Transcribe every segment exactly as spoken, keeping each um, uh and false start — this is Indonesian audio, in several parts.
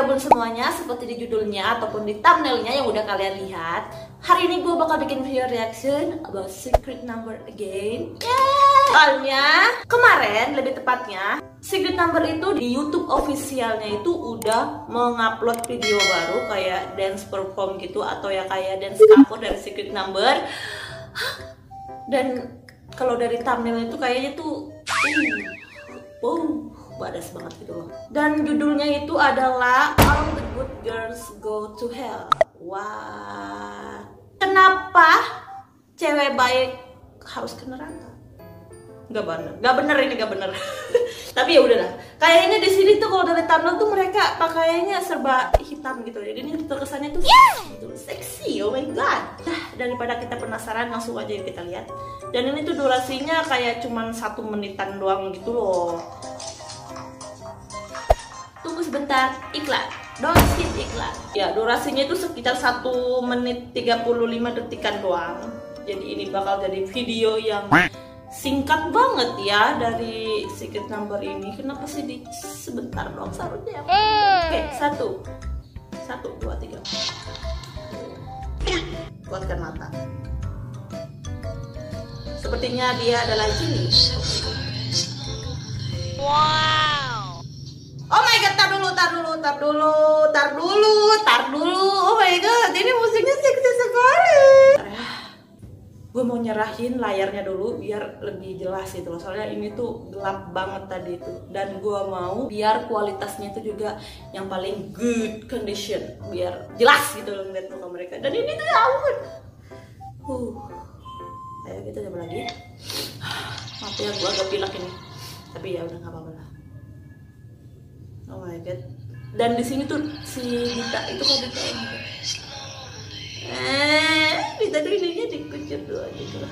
teman-teman semuanya, seperti di judulnya ataupun di thumbnailnya yang udah kalian lihat, hari ini gue bakal bikin video reaction about Secret Number again. Yeay! Soalnya kemarin, lebih tepatnya, Secret Number itu di YouTube officialnya itu udah mengupload video baru kayak dance perform gitu, atau ya kayak dance cover dari Secret Number. Dan kalau dari thumbnail itu kayaknya tuh uh, wow, badas banget gitu loh. Dan judulnya itu adalah All the Good Girls Go to Hell. Wah, kenapa cewek baik harus ke neraka? Gak bener, gak bener ini gak bener. Tapi ya udahlah. Kayaknya di sini tuh kalau dari thumbnail tuh mereka pakaiannya serba hitam gitu. Jadi ini terkesannya tuh gitu, seksi. Oh my god. Nah, daripada kita penasaran, langsung aja yuk kita lihat. Dan ini tuh durasinya kayak cuman satu menitan doang gitu loh. Tunggu sebentar, iklan. Don't skip iklan. Ya, durasinya itu sekitar satu menit tiga puluh lima detikan doang. Jadi ini bakal jadi video yang singkat banget ya dari Secret Number ini. Kenapa sih di sebentar doang seharusnya? Oke, satu, satu, dua, tiga. Kuatkan mata. Sepertinya dia adalah Jinny. Wow. Oh my god, tar dulu, tar dulu, tar dulu, tar dulu, tar dulu. Oh my god, ini musiknya seksi sekali. Gue mau nyerahin layarnya dulu biar lebih jelas gitu loh, soalnya ini tuh gelap banget tadi itu. Dan gue mau biar kualitasnya itu juga yang paling good condition, biar jelas gitu loh ngeliat muka mereka. Dan ini tuh ya ampun. Uh, ayo kita coba lagi. Maaf ya gue agak pilek ini, tapi ya udah nggak apa-apa lah. Oh my god. Dan di sini tuh si Dita itu kok Dita ini. Eh, Dita tuh ininya dikucur doang gitu lah.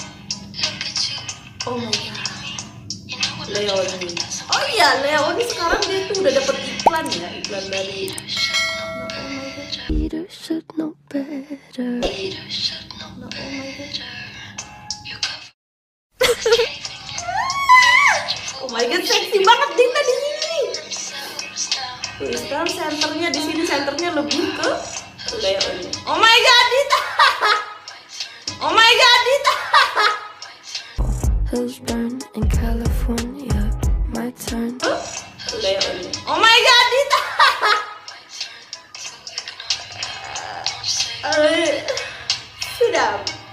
Oh my god. Leoni. Oh iya, Leoni sekarang dia tuh udah dapet iklan ya, iklan dari. Oh my god. No, oh my god. Oh my god, seksi banget Dita di sini. Tuh, sekarang senternya di sini, senternya lebih ke Leoni. Oh my god, Dita. Oh my god, Dita. Husband in California, my turn. Huh? Leoni. Oh my god, Dita. Uh, sudah.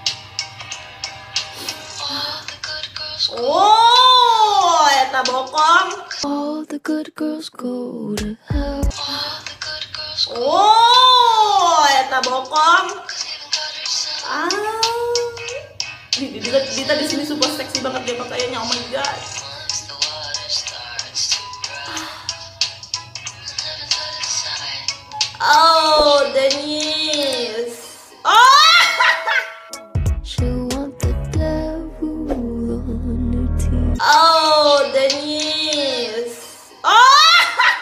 Oh, eta bokong. All the good girls go to hell. Oh, eta bokong. Ah, Dita, Dita di sini super seksi banget dia pakaiannya. Oh my god. Oh, Denise. Oh. She want the devil on her team. Oh, Denise. Oh.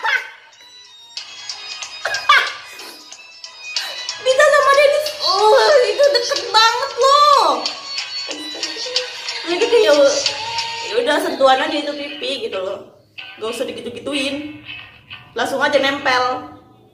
Dita sama Denise. Oh, itu deket banget loh. Mereka kayak ya udah sentuhan aja itu pipi gitu loh. Gak usah digitu-gituin. Langsung aja nempel.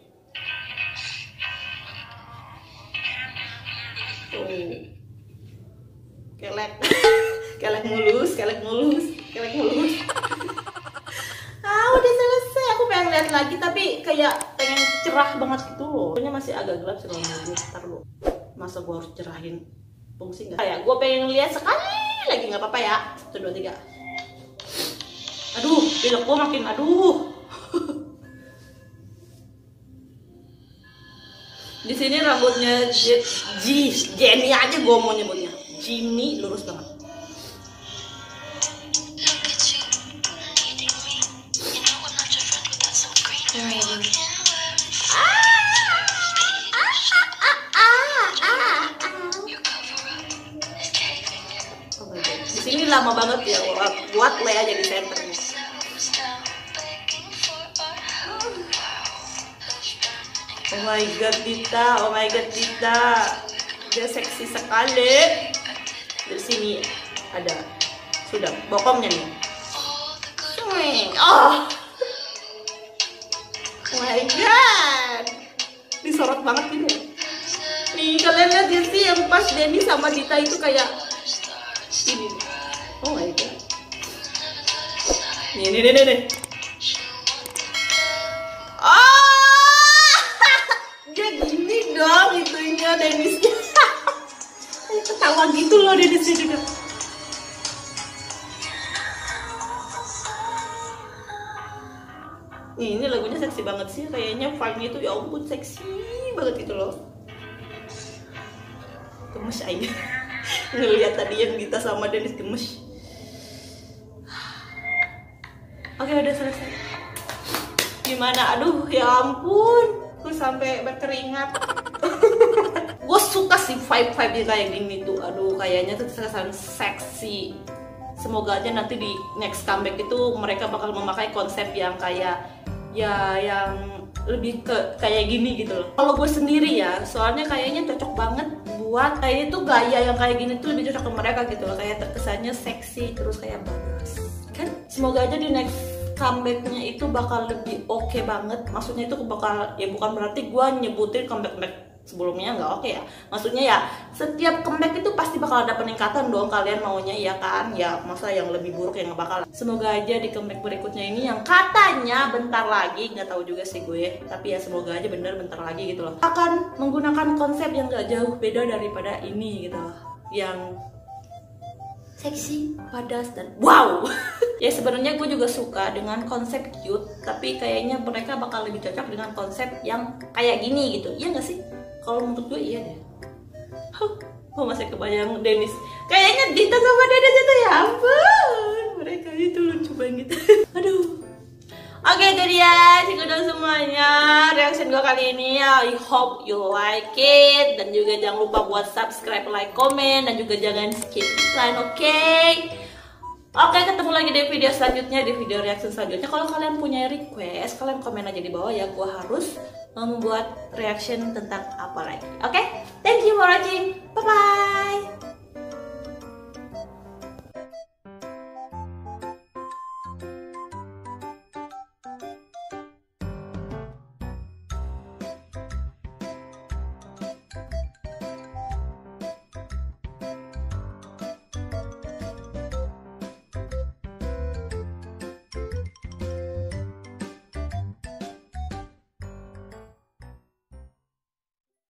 Tuh. Kelek. Kelek mulus, kelek mulus, kelek mulus. Ah, udah selesai. Aku pengen lihat lagi tapi kayak pengen cerah banget gitu loh. Pokoknya masih agak gelap sih kalau menurut gue. Ntar lo, masa gue harus cerahin? Fungsi nggak? Kayak gue pengen lihat sekali lagi, nggak apa-apa ya. Satu, dua, tiga. Aduh, pilek gue makin aduh. Di sini rambutnya G, Jenny aja gue mau nyebutnya. Jinny lurus banget. Di sini lama banget ya, buat le aja di senternya. Oh my god Dita, oh my god Dita, dia seksi sekali. Di sini ada sudah bokongnya nih. Oh, oh my god. disorot banget gitu ya. Nih kalian lihat ya sih yang pas Denny sama Dita itu kayak ini. Oh my god. Nih nih nih nih. Oh, dia gini dong itunya Dennisnya. Ketawa gitu loh Dennisnya juga. Nih, ini lagunya seksi banget sih, kayaknya vibe-nya itu ya ampun seksi banget gitu loh. Gemes aja ngeliat tadi yang Dita sama Dennis gemes. Oke udah selesai. Gimana? Aduh ya ampun, gue sampai berkeringat. Gue suka sih vibe-vibe kayak gini tuh. Aduh kayaknya tuh terkesan seksi. Semoga aja nanti di next comeback itu mereka bakal memakai konsep yang kayak ya yang lebih ke kayak gini gitu loh. Kalau gue sendiri ya, soalnya kayaknya cocok banget buat kayaknya tuh gaya yang kayak gini tuh lebih cocok ke mereka gitu loh. Kayak terkesannya seksi terus kayak bagus kan. Semoga aja di next comebacknya itu bakal lebih oke okay banget. Maksudnya itu bakal ya bukan berarti gue nyebutin comeback-comeback sebelumnya nggak oke okay ya. Maksudnya ya setiap comeback itu pasti bakal ada peningkatan dong, kalian maunya ya kan. Ya masa yang lebih buruk yang nggak bakal. Semoga aja di comeback berikutnya ini yang katanya bentar lagi, nggak tahu juga sih gue, tapi ya semoga aja bener bentar lagi gitu loh, akan menggunakan konsep yang nggak jauh beda daripada ini gitu loh, yang seksi, padas, dan wow. Ya sebenarnya gue juga suka dengan konsep cute, tapi kayaknya mereka bakal lebih cocok dengan konsep yang kayak gini gitu. Iya nggak sih? Kalau menurut gue iya deh. Huh, gue masih kebayang Dennis. Kayaknya Dita sama Dennis itu ya ampun, mereka itu lucu banget. Aduh. Oke itu dia sekitar semuanya reaction gue kali ini. I hope you like it. Dan juga jangan lupa buat subscribe, like, komen. Dan juga jangan skip iklan, oke? Okay? Oke, ketemu lagi di video selanjutnya, di video reaction selanjutnya. Kalau kalian punya request, kalian komen aja di bawah ya. Gue harus membuat reaction tentang apa lagi. Oke? Okay? Thank you for watching. Bye-bye.